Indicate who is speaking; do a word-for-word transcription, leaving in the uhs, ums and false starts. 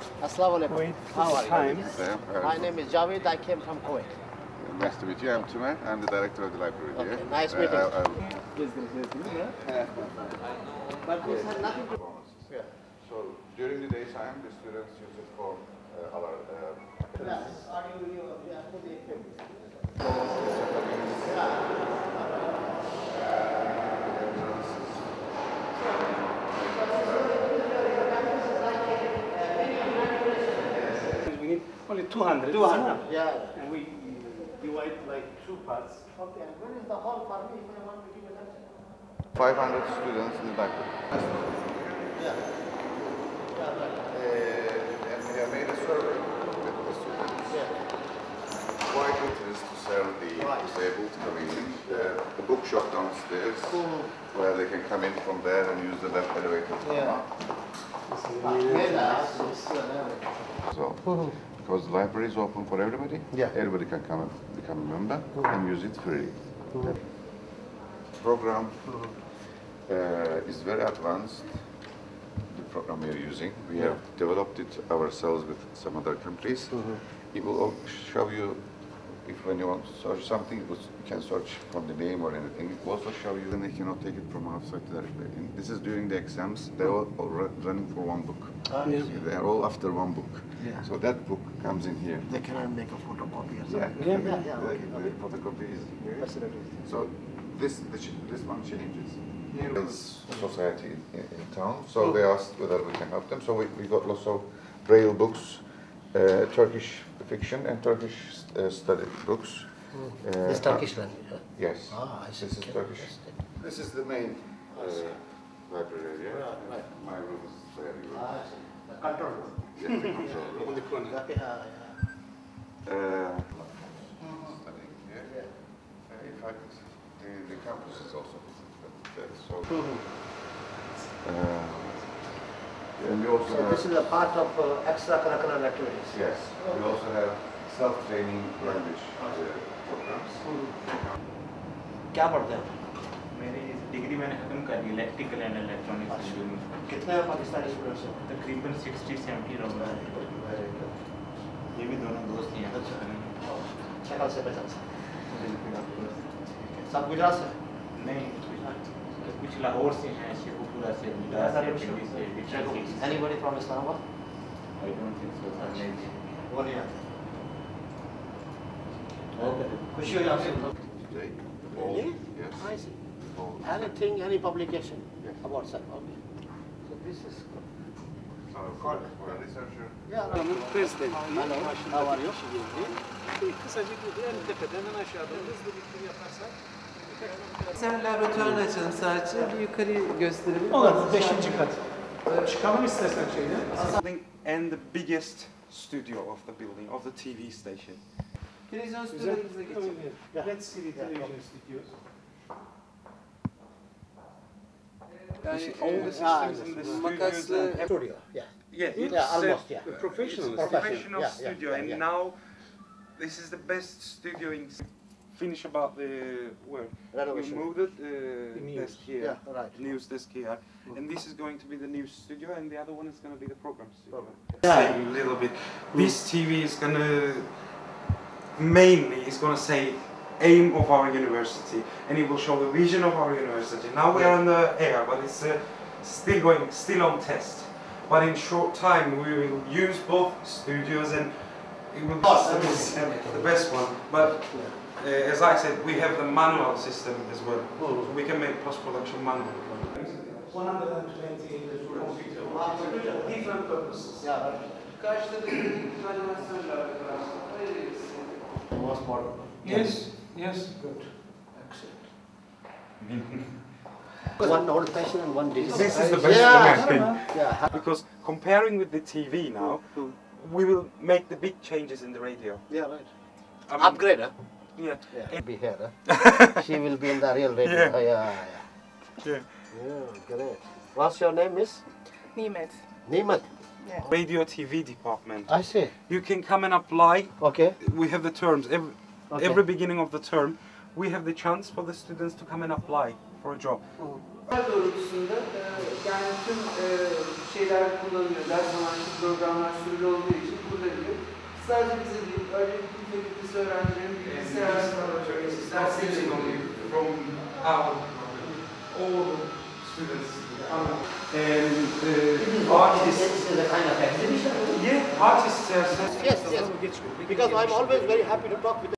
Speaker 1: Assalamu alaikum. How are you?
Speaker 2: Yeah,
Speaker 1: My name is Javed. I came from Kuwait.
Speaker 2: nice to meet you. I'm Tumer. I'm the director of the library
Speaker 1: Okay,
Speaker 2: here.
Speaker 1: nice meeting
Speaker 2: Uh,
Speaker 1: you.
Speaker 2: I-
Speaker 1: But this has nothing to do.
Speaker 2: yeah. So during the daytime, the students use it for uh, our. Uh,
Speaker 1: Yes. Are you, you, you are fully equipped?
Speaker 3: We need only two hundred.
Speaker 1: two hundred. Yeah.
Speaker 3: And we divide like two parts.
Speaker 1: Okay. And where is the hall for me if I want to give a lecture?
Speaker 2: five hundred students in the library.
Speaker 1: Yeah. Yeah, right.
Speaker 2: Uh, and we have made a survey with the students.
Speaker 1: Yeah.
Speaker 2: Why it is to serve the
Speaker 1: Right.
Speaker 2: disabled coming in. Uh, the bookshop downstairs,
Speaker 1: Cool.
Speaker 2: where they can come in from there and use the left elevator to come
Speaker 1: Yeah.
Speaker 2: up.
Speaker 1: Yeah, this is everything.
Speaker 2: So, because the library is open for everybody,
Speaker 1: Yeah.
Speaker 2: everybody can come and become a member and use it free. The program uh, is very advanced. The program we are using, we have developed it ourselves with some other countries. It will al- show you if when you want to search something, it was, you can search from the name or anything. It will also show you, and they cannot take it from outside directly. And this is during the exams. They're all, all ru- running for one book.
Speaker 1: Ah,
Speaker 3: Yeah.
Speaker 1: yes.
Speaker 2: They're all after one book.
Speaker 1: Yeah.
Speaker 2: So that book comes in here.
Speaker 1: They cannot make a photocopy or
Speaker 2: Yeah,
Speaker 1: something.
Speaker 3: Yeah.
Speaker 1: Yeah, yeah,
Speaker 2: The,
Speaker 1: okay.
Speaker 2: the photocopy is here.
Speaker 1: Facilities.
Speaker 2: So this the, ch- this one changes. Here is a society in, in town, so they asked whether we can help them. So we, we got lots of Braille books, uh, Turkish fiction and Turkish uh, study books. Uh,
Speaker 1: This Turkish language. Huh?
Speaker 2: Yes.
Speaker 1: Ah, I see.
Speaker 2: This is
Speaker 1: Okay,
Speaker 2: Turkish.
Speaker 1: interesting.
Speaker 2: This is the main uh, library area.
Speaker 1: Right, right.
Speaker 2: My room is there. your room.
Speaker 1: Ah, I see. The control room.
Speaker 2: Yeah, the control room.
Speaker 3: On the corner.
Speaker 1: Okay, ah, yeah.
Speaker 2: Uh, studying here. Uh, in fact, the, the campus is also there. So, uh, and we also
Speaker 1: So
Speaker 2: have,
Speaker 1: this is a part of uh, extracurricular activities.
Speaker 2: yes, we also have self-training language uh, programs.
Speaker 1: क्या पढ़ते हैं?
Speaker 4: मेरी degree मैंने खत्म कर दी electrical and electronics engineering में।
Speaker 1: कितने पाकिस्तानी स्टूडेंट्स हैं?
Speaker 4: तकरीबन सिक्सटी सेवेंटी राउंड है। ये भी दोनों दोस्त ही हैं।
Speaker 1: अच्छा। शक्ल से पहचान से। सब गुजरात से?
Speaker 4: नहीं, कुछ लाहौर से हैं, शेखुपुरा से, गुजरात से, दिल्ली से, different cities.
Speaker 1: Anybody from Islamabad?
Speaker 4: I don't think so sir नहीं।
Speaker 1: वो नहीं आते। Okay. खुशी हुई आपसे।
Speaker 2: Today, all,
Speaker 1: Really?
Speaker 2: yes,
Speaker 1: I see.
Speaker 2: all.
Speaker 1: Anything, any publication
Speaker 2: Yes.
Speaker 1: about that? Okay. So this is good.
Speaker 2: So for, for a researcher,
Speaker 1: Yeah.
Speaker 3: President.
Speaker 1: Hello. How are you?
Speaker 3: Kısacık en tepeden en aşağıda hızlı bir tur yaparsak.
Speaker 5: Sen laboratuvarını açalım sadece. Bir yukarı gösterelim.
Speaker 3: Olur, beşinci kat. Çıkalım istersen şeyden.
Speaker 6: Something and the biggest studio of the building, of the T V station.
Speaker 5: Televizyon
Speaker 3: Güzel.
Speaker 5: stüdyomuza geçelim.
Speaker 3: Let's see the television studios.
Speaker 6: Yani
Speaker 5: Yani
Speaker 6: all the systems in the studios
Speaker 5: makaslı
Speaker 6: and every-
Speaker 1: Studio. Yeah.
Speaker 6: yeah, it's
Speaker 1: Yeah,
Speaker 6: a
Speaker 1: almost. Yeah.
Speaker 3: Professional.
Speaker 6: it's a
Speaker 1: Professional,
Speaker 6: professional
Speaker 1: yeah, yeah,
Speaker 6: studio,
Speaker 1: yeah,
Speaker 6: and
Speaker 1: yeah.
Speaker 6: now this is the best studio in. Finish about the where
Speaker 1: Renovation.
Speaker 6: we moved it, uh,
Speaker 3: news.
Speaker 6: desk here,
Speaker 1: Yeah, right.
Speaker 6: news desk here, and this is going to be the news studio, and the other one is going to be the program studio.
Speaker 1: Yeah.
Speaker 6: Say a little bit. This T V is going to mainly is going to say aim of our university, and it will show the vision of our university. Now we are on the air, but it's uh, still going, still on test. But in short time, we will use both studios, and it will be the best one. But uh, as I said, we have the manual system as well, so we can make post-production manual.
Speaker 3: one hundred twenty computer, different purposes.
Speaker 1: Yeah, right.
Speaker 5: Karşıda da bir animasyonlar var. Öyle
Speaker 1: Most modern.
Speaker 3: Yes, yes, good. Excellent.
Speaker 1: One old fashioned and one digital.
Speaker 6: This is the best
Speaker 1: Yeah.
Speaker 6: one, I think.
Speaker 1: Yeah.
Speaker 6: Because comparing with the T V now, we will make the big changes in the radio.
Speaker 1: Yeah, right.
Speaker 6: I mean,
Speaker 1: Upgrade, huh?
Speaker 6: Yeah.
Speaker 1: Yeah. Be here, huh? She will be in the real radio.
Speaker 6: Yeah.
Speaker 1: Oh, yeah,
Speaker 6: Yeah.
Speaker 1: yeah. Yeah, great. What's your name, Miss?
Speaker 7: Nimet.
Speaker 1: Nimat.
Speaker 6: Radio T V department.
Speaker 1: I see.
Speaker 6: You can come and apply.
Speaker 1: Okay.
Speaker 6: We have the terms. Every,
Speaker 1: Okay.
Speaker 6: every beginning of the term, we have the chance for the students to come and apply for a job.
Speaker 5: doğrultusunda e, yani tüm e, şeyler kullanılıyor. Ders amaçlı programlar sürülüyor. usulü olduğu için burada gibi. Sadece bize değil, öyle bütün fakültesi öğrencilerin bilgisayar dersleri
Speaker 6: from our all students and uh, artists.
Speaker 1: This is a kind of exhibition.
Speaker 6: Yeah, artists. Uh,
Speaker 1: Yes, yes. Because I'm always very happy to talk with